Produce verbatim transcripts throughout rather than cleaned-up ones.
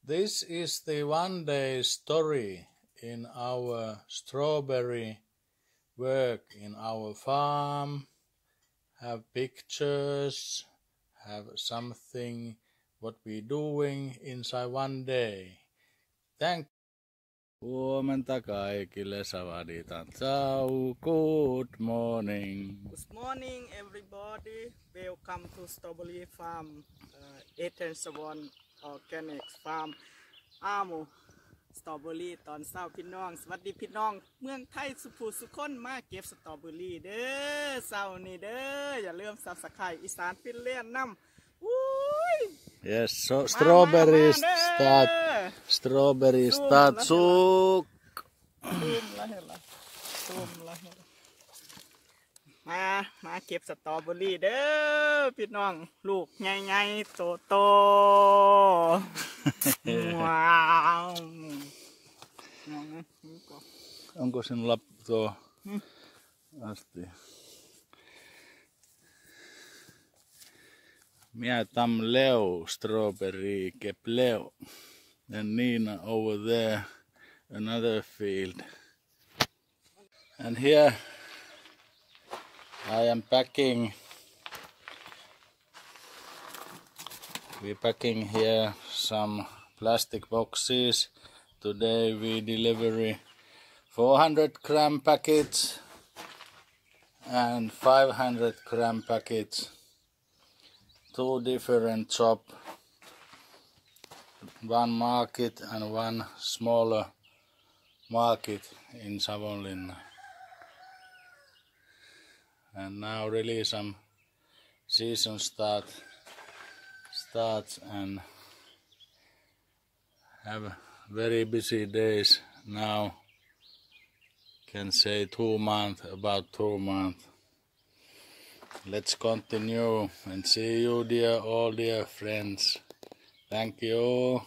This is the one day story in our strawberry work in our farm. Have pictures, have something what we doing inside one day. Thank Huomenta kaikille, savaditan ciao, good morning. Good morning everybody, welcome to Strawberry Farm, uh, Eighteen-Seven Organic Farm อ้ามูสตรอเบอรี่ตอนเช้าพี่น้องสวัสดีพี่น้องเมืองไทยสุภูสุคนมาเก็บสตรอเบอรี่เด้อเช้านี้เด้ออย่าลืมซับสไครต์อีสานฟินแลนด์นำอุ้ย Yes, so strawberry start, strawberry start suck. ซูมละเห็นละซูมละเห็นละมามาเก็บสตรอเบอรี่เด้อพี่น้องลูกใหญ่ๆโตโตว้าวน้องนะ Onko sinulla tuo asti? Mia tam Leo strawberry kep Leo. And Nina over there, another field. And here I am packing. We're packing here some plastic boxes. Today we deliver four hundred gram packets and five hundred gram packets. Two different shop, one market and one smaller market in Savonlinna. And now really some season start starts and have very busy days now. Can say two months, about two months. Let's continue and see you, dear, all dear friends. Thank you.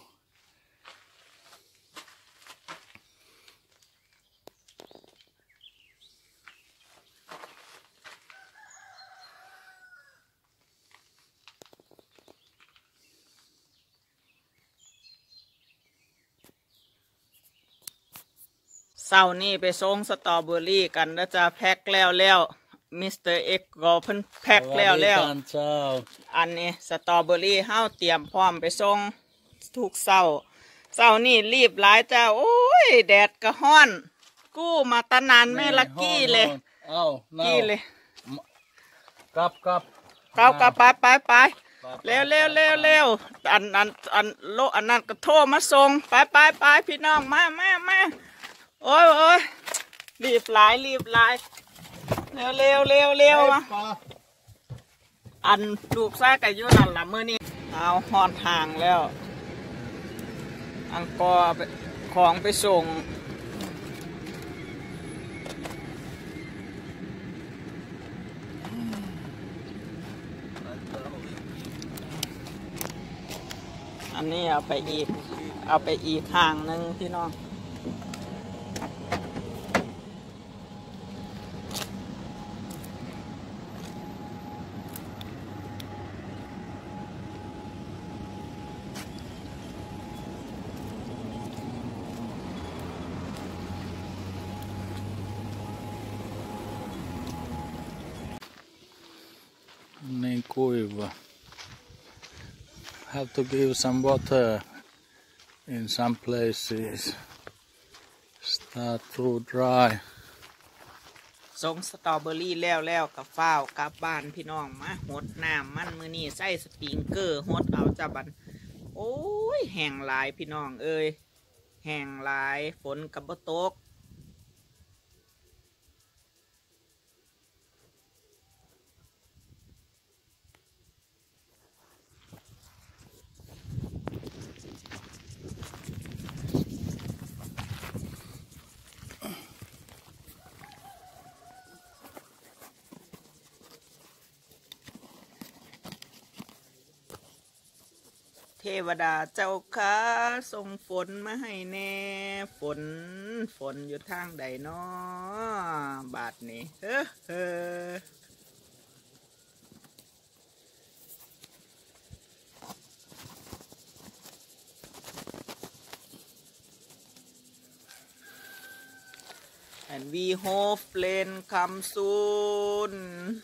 เสาร์นี้ไปส่งสตรอเบอรี่กันแล้วจะแพ็คแล้วแล้วมิสเตอร์เอ็กก็เพิ่นแพ็คแล้วแล้วอันนี้สตรอเบอรี่เฮาเตรียมพร้อมไปส่งทุกเสาร์เสาร์นี้รีบหลายจ้าโอ้ยแดดก็ร้อนกู้มาตะนานแม่ละกี้เลยกี้เลยกลับกลับกลับกลับไปไปไปเร็วเร็วเร็วเร็วอันอันอันโลอันนั้นก็โทรมาส่งไปไปไปพี่น้องมามามาโอ้ยโอ้ยรีบหลายรีบหลายเร็วเร็วเร็วเร็วมาอันลูกซ่ากับยูนั่นละมื้อนี้เอาหอดห่างแล้วอังกอของไปส่งอันนี้เอาไปอีกเอาไปอีกห่างหนึ่งพี่น้อง Niin kuiva. Have to give some water in some places. Start to dry. ส่งสตรอเบอรี่แล้วแล้วกับฟ้าวกลับบ้านพี่น้องมาหดน้ำมันมือนี่ใส่สปริงเกอร์หดเอาจับบันโอ้ยแห้งหลายพี่น้องเอ้ยแห้งหลายฝนกับบ่ตกเทวดาเจ้าข้าส่งฝนมาให้แน่ฝนฝนอยู่ทางใดน้อบาดนี้เฮ้อเฮ้อ เ and we hope rain come soon.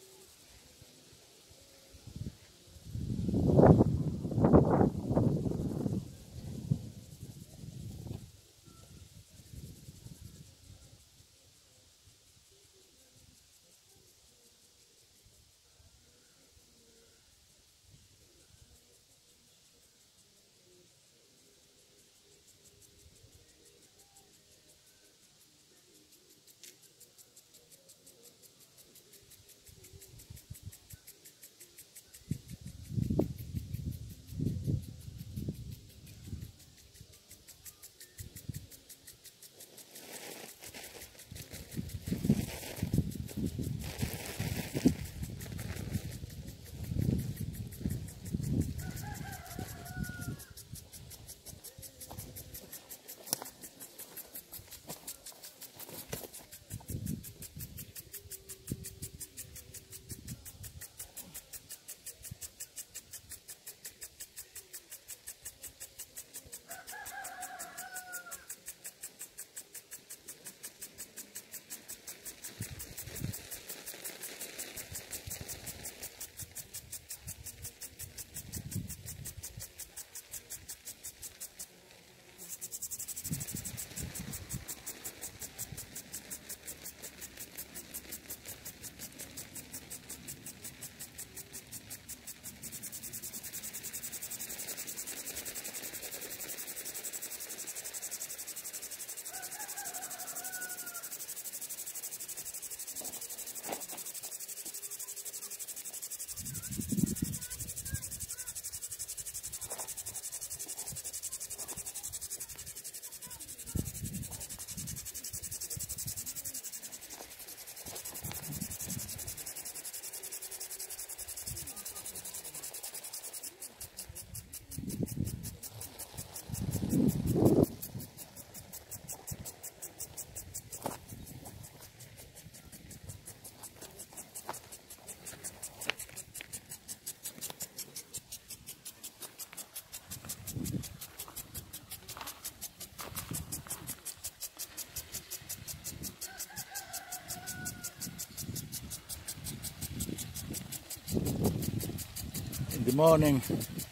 In the morning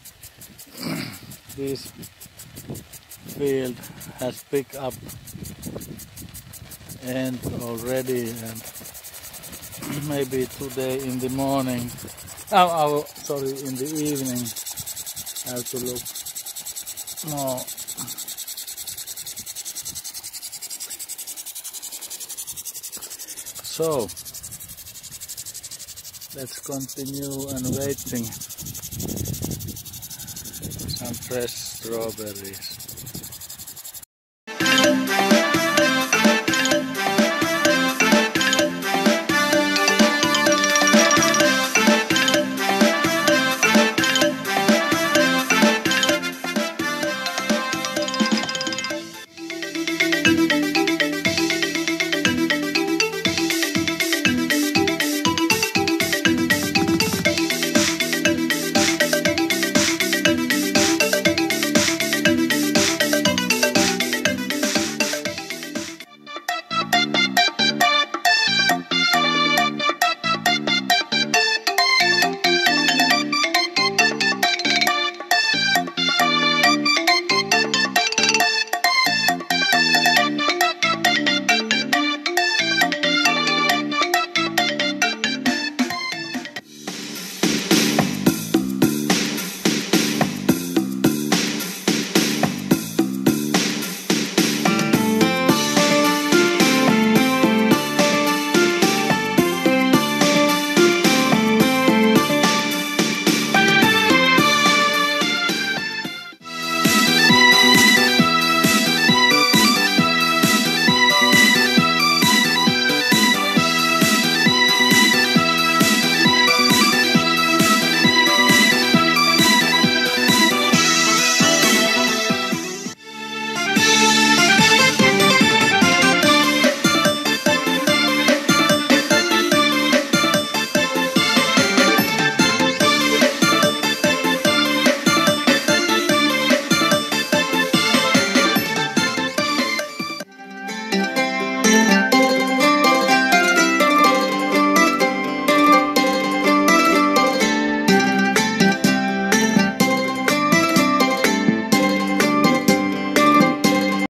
this field has picked up and already, and maybe today in the morning, oh, oh sorry, in the evening I have to look more. So let's continue and waiting some fresh strawberries.